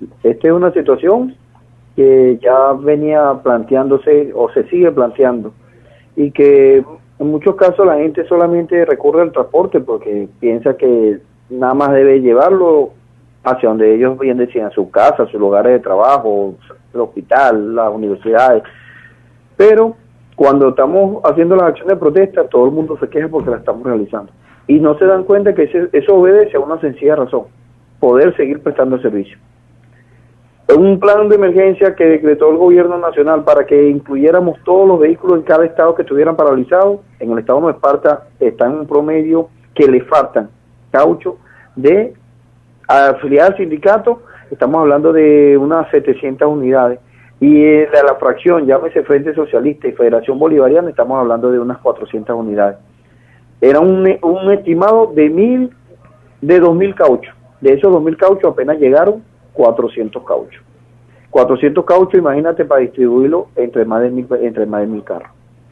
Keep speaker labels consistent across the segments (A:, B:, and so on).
A: Esta es una situación que ya venía planteándose o se sigue planteando y que en muchos casos la gente solamente recurre al transporte porque piensa que nada más debe llevarlo hacia donde ellos bien decían, sus casas, sus lugares de trabajo, el hospital, las universidades. Pero cuando estamos haciendo las acciones de protesta, todo el mundo se queja porque las estamos realizando. Y no se dan cuenta que eso obedece a una sencilla razón, poder seguir prestando servicio. Un plan de emergencia que decretó el gobierno nacional para que incluyéramos todos los vehículos en cada estado que estuvieran paralizados. En el estado de Nueva Esparta está en un promedio que le faltan caucho de afiliar al sindicato, estamos hablando de unas 700 unidades, y de la fracción, llámese Frente Socialista y Federación Bolivariana, estamos hablando de unas 400 unidades. Era un estimado de 2.000 cauchos. De esos 2.000 cauchos apenas llegaron 400 cauchos. 400 cauchos, imagínate, para distribuirlo entre más de 1.000 carros.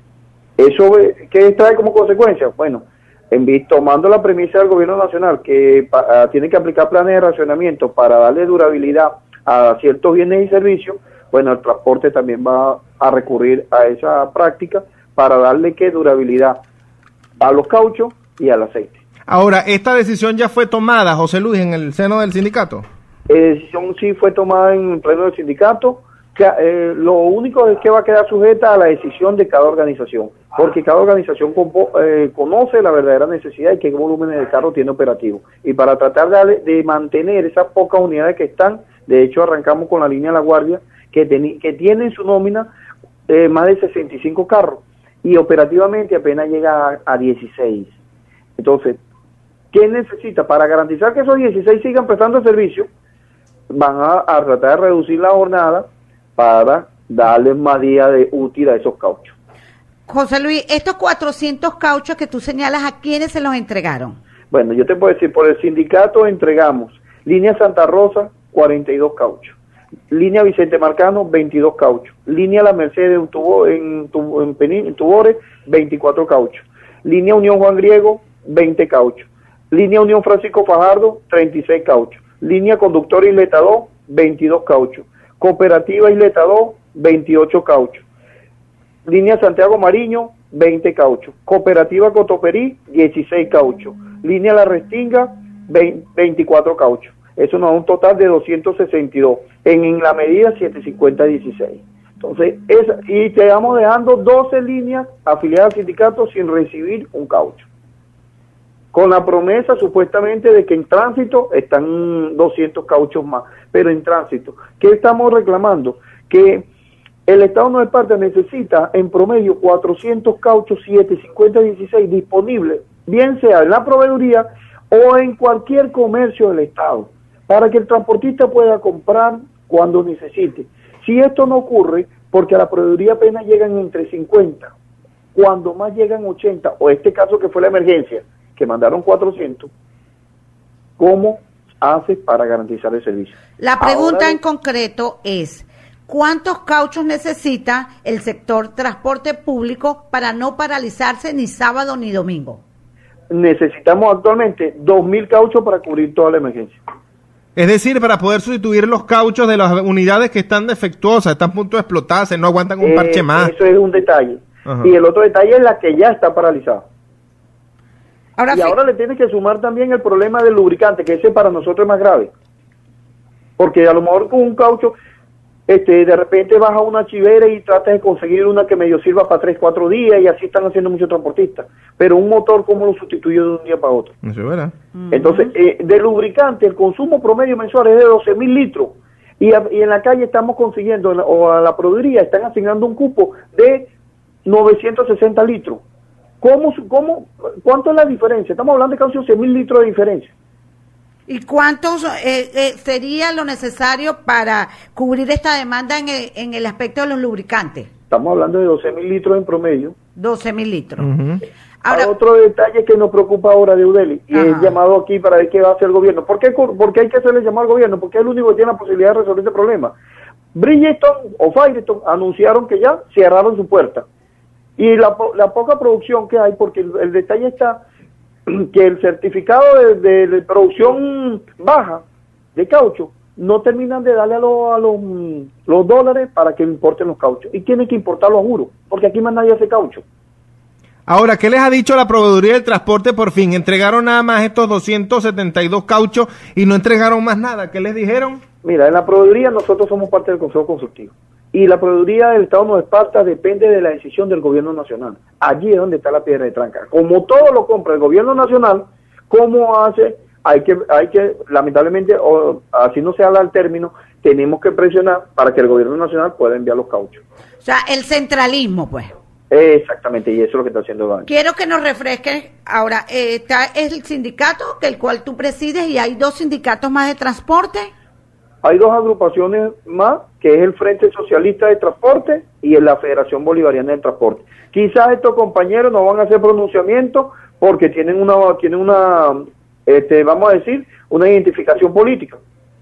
A: ¿Eso qué trae como consecuencia? Bueno, tomando la premisa del gobierno nacional que tiene que aplicar planes de racionamiento para darle durabilidad a ciertos bienes y servicios, bueno, el transporte también va a recurrir a esa práctica para darle durabilidad a los cauchos y al aceite.
B: Ahora, ¿esta decisión ya fue tomada, José Luis, en el seno del sindicato?
A: La decisión sí fue tomada en el pleno del sindicato. Lo único es que va a quedar sujeta a la decisión de cada organización, porque cada organización conoce la verdadera necesidad y qué volúmenes de carro tiene operativo. Y para tratar de mantener esas pocas unidades que están, de hecho arrancamos con la línea La Guardia, que tiene en su nómina más de 65 carros, y operativamente apenas llega a 16. Entonces, ¿qué necesita? Para garantizar que esos 16 sigan prestando servicio, van a tratar de reducir la jornada para darle más días de útil a esos cauchos.
C: José Luis, estos 400 cauchos que tú señalas, ¿a quiénes se los entregaron?
A: Bueno, yo te puedo decir, por el sindicato entregamos línea Santa Rosa, 42 cauchos, línea Vicente Marcano, 22 cauchos, línea La Mercedes en Tubores, 24 cauchos, línea Unión Juan Griego, 20 cauchos, línea Unión Francisco Fajardo, 36 cauchos, línea Conductor Isleta 2, 22 cauchos, Cooperativa Isleta 2, 28 cauchos, línea Santiago Mariño, 20 cauchos, Cooperativa Cotoperí, 16 cauchos, línea La Restinga, 24 cauchos. Eso nos da un total de 262, en la medida 750-16. Entonces, y te vamos dejando 12 líneas afiliadas al sindicato sin recibir un caucho, con la promesa supuestamente de que en tránsito están 200 cauchos más, pero en tránsito. ¿Qué estamos reclamando? Que el Estado de Nueva Esparta necesita en promedio 400 cauchos 750-16 disponibles, bien sea en la proveeduría o en cualquier comercio del Estado, para que el transportista pueda comprar cuando necesite. Si esto no ocurre, porque a la proveeduría apenas llegan entre 50, cuando más llegan 80, o este caso que fue la emergencia, que mandaron 400, ¿cómo hace para garantizar el servicio?
C: La pregunta en concreto es, ¿cuántos cauchos necesita el sector transporte público para no paralizarse ni sábado ni domingo?
A: Necesitamos actualmente 2.000 cauchos para cubrir toda la emergencia.
B: Es decir, para poder sustituir los cauchos de las unidades que están defectuosas, están a punto de explotarse, no aguantan un parche más.
A: Eso es un detalle.
B: Ajá.
A: Y el otro detalle es la que ya está paralizada. Ahora le tienes que sumar también el problema del lubricante, que ese para nosotros es más grave. Porque a lo mejor con un caucho, de repente vas a una chivera y tratas de conseguir una que medio sirva para 3-4 días, y así están haciendo muchos transportistas. Pero un motor, ¿cómo lo sustituye de un día para otro?
B: Eso es verdad.
A: Entonces, de lubricante, el consumo promedio mensual es de 12.000 litros. Y en la calle estamos consiguiendo, o a la proveeduría, están asignando un cupo de 960 litros. ¿Cuánto es la diferencia? Estamos hablando de casi 11.000 litros de diferencia.
C: ¿Y cuántos sería lo necesario para cubrir esta demanda en el aspecto de los lubricantes?
A: Estamos hablando de 12.000 litros en promedio.
C: 12.000 litros.
A: Ahora, otro detalle que nos preocupa ahora de Udeli, y es llamado aquí para ver qué va a hacer el gobierno. ¿Por qué hay que hacerle llamado al gobierno? Porque es el único que tiene la posibilidad de resolver este problema. Bridgestone o Firestone anunciaron que ya cerraron su puerta. Y la poca producción que hay, porque el detalle está que el certificado de producción baja de caucho no terminan de darle a los dólares para que importen los cauchos. Y tienen que importarlos a juro, porque aquí más nadie hace caucho.
B: Ahora, ¿qué les ha dicho la Proveeduría del Transporte por fin? ¿Entregaron nada más estos 272 cauchos y no entregaron más nada? ¿Qué les dijeron?
A: Mira, en la Proveeduría nosotros somos parte del Consejo Consultivo. Y la Proveeduría del Estado Nueva Esparta depende de la decisión del Gobierno Nacional. Allí es donde está la piedra de tranca. Como todo lo compra el Gobierno Nacional, ¿cómo hace? Hay que lamentablemente, o así no se habla el término, tenemos que presionar para que el Gobierno Nacional pueda enviar los cauchos.
C: O sea, el centralismo, pues.
A: Exactamente, y eso es lo que está haciendo el banco.
C: Quiero que nos refresquen. Ahora, está el sindicato, el cual tú presides, y hay 2 sindicatos más de transporte.
A: Hay 2 agrupaciones más, que es el Frente Socialista de Transporte y la Federación Bolivariana de Transporte. Quizás estos compañeros no van a hacer pronunciamientos porque tienen una vamos a decir, una identificación política.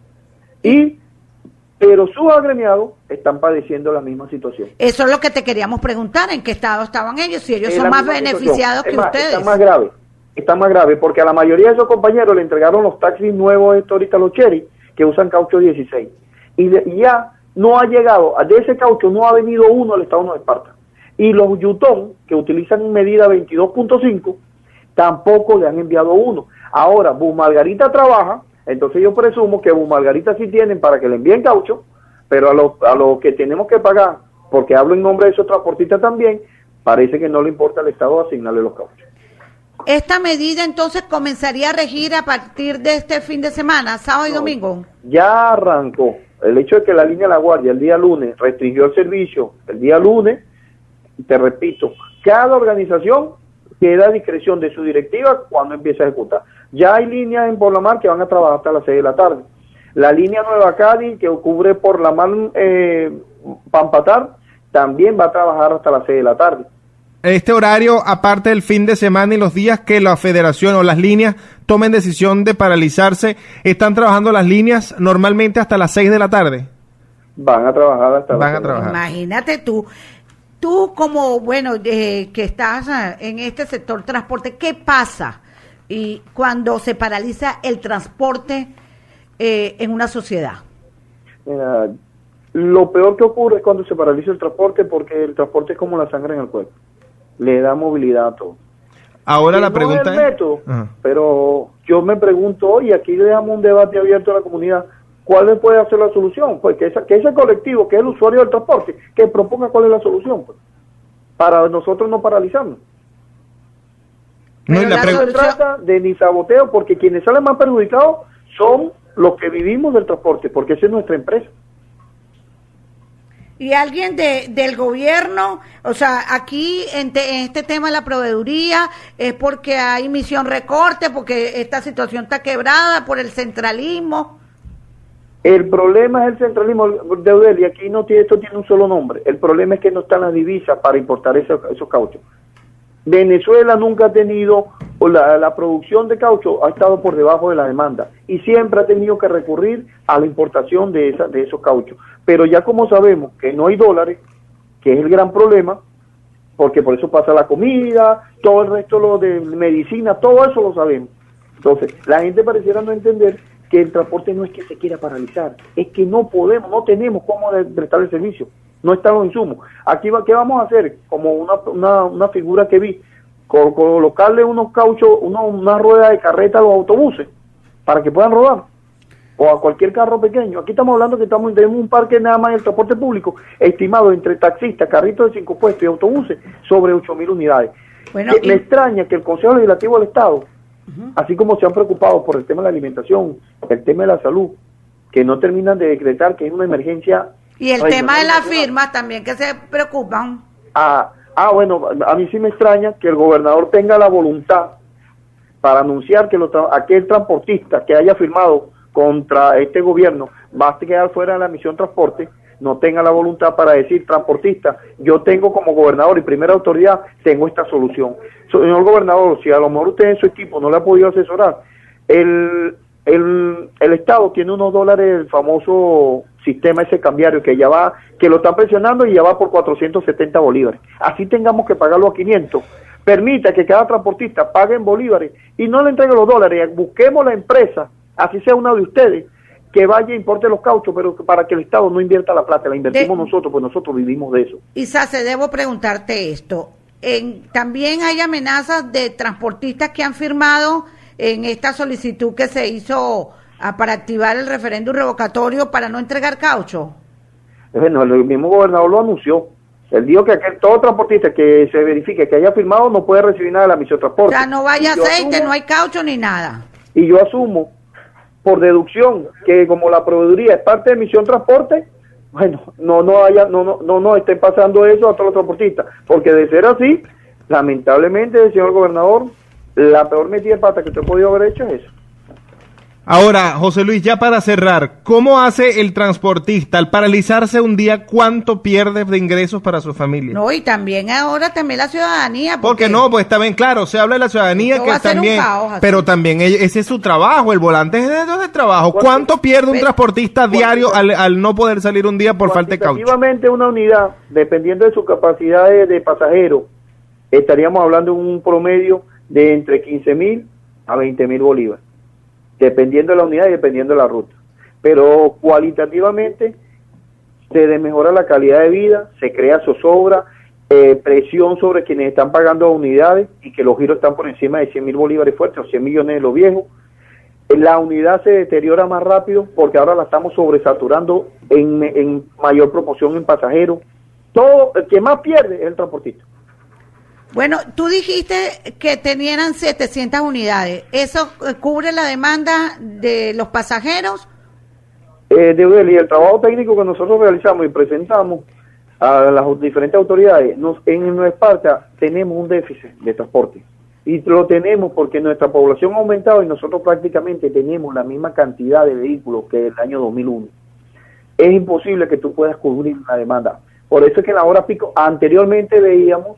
A: Pero sus agremiados están padeciendo la misma situación.
C: Eso es lo que te queríamos preguntar, ¿en qué estado estaban ellos? Si ellos son más beneficiados que ustedes.
A: Está más grave, porque a la mayoría de esos compañeros le entregaron los taxis nuevos ahorita, los Chery, que usan caucho 16. Y ya no ha llegado, de ese caucho no ha venido uno al Estado Nueva Esparta. Y los Yutón, que utilizan medida 22.5, tampoco le han enviado uno. Ahora, Bus Margarita trabaja, entonces yo presumo que Bus Margarita sí tienen para que le envíen caucho, pero a los que tenemos que pagar, porque hablo en nombre de esos transportistas también, parece que no le importa al Estado asignarle los cauchos.
C: ¿Esta medida entonces comenzaría a regir a partir de este fin de semana, sábado y domingo?
A: Ya arrancó. El hecho de que la línea La Guardia el día lunes restringió el servicio, el día lunes, te repito, cada organización queda a discreción de su directiva cuando empieza a ejecutar. Ya hay líneas en Por la Mar que van a trabajar hasta las 6 de la tarde. La línea Nueva Cádiz, que cubre Por la Mar Pampatar, también va a trabajar hasta las 6 de la tarde.
B: Este horario, aparte del fin de semana y los días que la federación o las líneas tomen decisión de paralizarse, ¿están trabajando las líneas normalmente hasta las 6 de la tarde?
A: Van a trabajar hasta las 6
B: a trabajar.
C: Imagínate tú como, que estás en este sector transporte, ¿qué pasa y cuando se paraliza el transporte en una sociedad?
A: Mira, lo peor que ocurre es cuando se paraliza el transporte, porque el transporte es como la sangre en el cuerpo. Le da movilidad a todo.
B: Ahora la pregunta
A: es el método, pero yo me pregunto, y aquí le damos un debate abierto a la comunidad, ¿cuál puede ser la solución? Pues que ese colectivo, que es el usuario del transporte, que proponga cuál es la solución, pues, para nosotros no paralizarnos. No se trata de ni saboteo, porque quienes salen más perjudicados son los que vivimos del transporte, porque esa es nuestra empresa.
C: Y alguien del gobierno, o sea, aquí en este tema de la proveeduría, es porque hay misión recorte, porque esta situación está quebrada por el centralismo.
A: El problema es el centralismo, Deudel, y aquí esto tiene un solo nombre. El problema es que no están las divisas para importar esos cauchos. Venezuela nunca ha tenido, la producción de caucho ha estado por debajo de la demanda y siempre ha tenido que recurrir a la importación de esos cauchos. Pero ya como sabemos que no hay dólares, que es el gran problema, porque por eso pasa la comida, todo el resto lo de medicina, todo eso lo sabemos. Entonces, la gente pareciera no entender que el transporte no es que se quiera paralizar, es que no tenemos cómo prestar el servicio. No están los insumos. Aquí ¿qué vamos a hacer? Como una figura que vi, colocarle unos cauchos, una rueda de carreta a los autobuses para que puedan rodar, o a cualquier carro pequeño. Aquí estamos hablando que tenemos un parque nada más en el transporte público estimado entre taxistas, carritos de 5 puestos y autobuses sobre 8.000 unidades. Bueno, me extraña que el Consejo Legislativo del Estado, así como se han preocupado por el tema de la alimentación, el tema de la salud, que no terminan de decretar que es una emergencia.
C: Y el tema de las firmas también, que se preocupan.
A: Bueno, a mí sí me extraña que el gobernador tenga la voluntad para anunciar que aquel transportista que haya firmado contra este gobierno va a quedar fuera de la misión transporte, no tenga la voluntad para decir: transportista, yo tengo como gobernador y primera autoridad, tengo esta solución. Señor gobernador, si a lo mejor usted en su equipo no le ha podido asesorar, el Estado tiene unos dólares, el famoso sistema ese cambiario que lo están presionando y ya va por 470 bolívares. Así tengamos que pagarlo a 500. Permita que cada transportista pague en bolívares y no le entregue los dólares. Busquemos la empresa, así sea una de ustedes, que vaya e importe los cauchos, pero para que el Estado no invierta la plata, la invertimos nosotros, pues nosotros vivimos de eso.
C: Isace, debo preguntarte esto. También hay amenazas de transportistas que han firmado en esta solicitud que se hizo para activar el referéndum revocatorio para no entregar caucho.
A: Bueno, el mismo gobernador lo anunció. Él dijo que todo transportista que se verifique que haya firmado no puede recibir nada de la misión de transporte.
C: O sea, no vaya aceite, no hay caucho ni nada.
A: Y yo asumo, por deducción, que como la proveeduría es parte de misión transporte, bueno, no estén pasando eso a todos los transportistas, porque de ser así, lamentablemente, señor gobernador, la peor metida de pata que usted ha podido haber hecho es eso.
B: Ahora, José Luis, ya para cerrar, ¿cómo hace el transportista al paralizarse un día? ¿Cuánto pierde de ingresos para su familia?
C: No, y también la ciudadanía.
B: Porque no, pues está bien, claro, se habla de la ciudadanía que también, pero también ese es su trabajo, el volante es de trabajo. ¿Cuánto pierde un transportista diario al no poder salir un día por falta de caucho?
A: Efectivamente, una unidad, dependiendo de su capacidad de pasajero, estaríamos hablando de un promedio de entre 15.000 a 20.000 bolívares. Dependiendo de la unidad y dependiendo de la ruta. Pero cualitativamente se mejora la calidad de vida, se crea zozobra, presión sobre quienes están pagando unidades y que los giros están por encima de 100.000 bolívares fuertes o 100 millones de los viejos. La unidad se deteriora más rápido porque ahora la estamos sobresaturando en mayor proporción en pasajeros. Todo, el que más pierde es el transportista.
C: Bueno, tú dijiste que tenían 700 unidades. ¿Eso cubre la demanda de los pasajeros?
A: Y el trabajo técnico que nosotros realizamos y presentamos a las diferentes autoridades, en Nueva Esparta tenemos un déficit de transporte. Y lo tenemos porque nuestra población ha aumentado y nosotros prácticamente tenemos la misma cantidad de vehículos que el año 2001. Es imposible que tú puedas cubrir la demanda. Por eso es que en la hora pico, anteriormente veíamos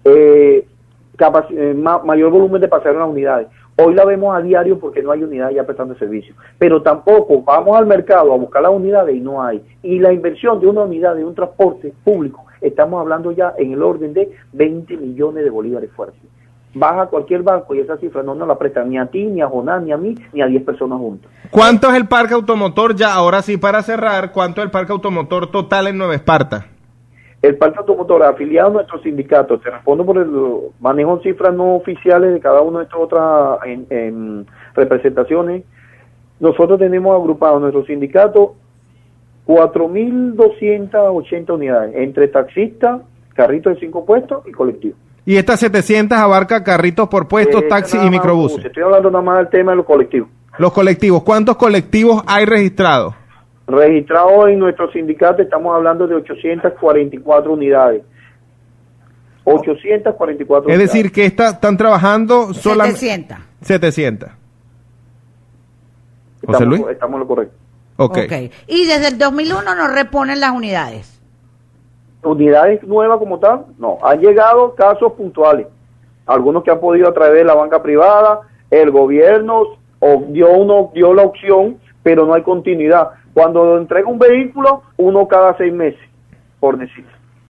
A: mayor volumen de pasajeros en las unidades. Hoy la vemos a diario porque no hay unidades ya prestando servicio. Pero tampoco vamos al mercado a buscar las unidades y no hay. Y la inversión de una unidad de un transporte público, estamos hablando ya en el orden de 20 millones de bolívares fuertes. Baja cualquier banco y esa cifra no nos la prestan ni a ti, ni a Jonás, ni a mí, ni a 10 personas juntas.
B: ¿Cuánto es el parque automotor ya? Ahora sí, para cerrar, ¿cuánto es el parque automotor total en Nueva Esparta?
A: El parque automotor afiliado a nuestros sindicatos, te respondo por el manejo de cifras no oficiales de cada una de estas otras en representaciones. Nosotros tenemos agrupados en nuestros sindicatos 4.280 unidades, entre taxistas, carritos de 5 puestos y colectivos.
B: ¿Y estas 700 abarca carritos por puestos, taxis y microbuses?
A: Estoy hablando nada más del tema de los colectivos.
B: Los colectivos, ¿cuántos colectivos hay registrados?
A: Registrados en nuestro sindicato estamos hablando de 844 unidades. 844 unidades.
B: Es decir, que están trabajando solamente
C: 700.
B: ¿José Luis?
A: Estamos en lo correcto.
C: Okay. Y desde el 2001 no reponen las unidades.
A: Unidades nuevas como tal, no. Han llegado casos puntuales. Algunos que han podido a través de la banca privada, el gobierno dio la opción, pero no hay continuidad. Cuando entrega un vehículo, uno cada 6 meses, por decir.